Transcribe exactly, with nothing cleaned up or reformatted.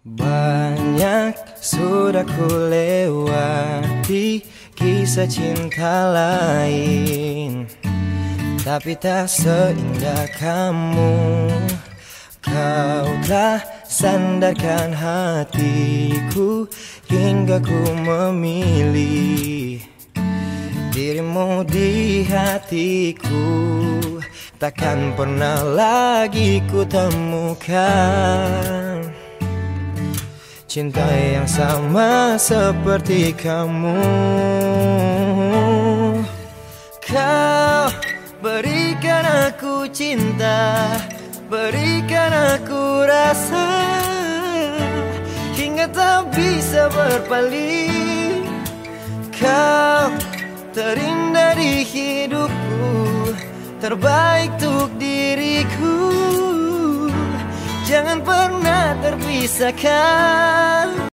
Banyak sudah ku lewati kisah cinta lain, tapi tak seindah kamu. Kau telah sandarkan hatiku hingga ku memilih dirimu di hatiku. Takkan pernah lagi ku temukan cinta yang sama seperti kamu. Kau berikan aku cinta, berikan aku rasa, hingga tak bisa berpaling. Kau terindah di hidupku, terbaik untuk diriku. Jangan pernah terpisahkan.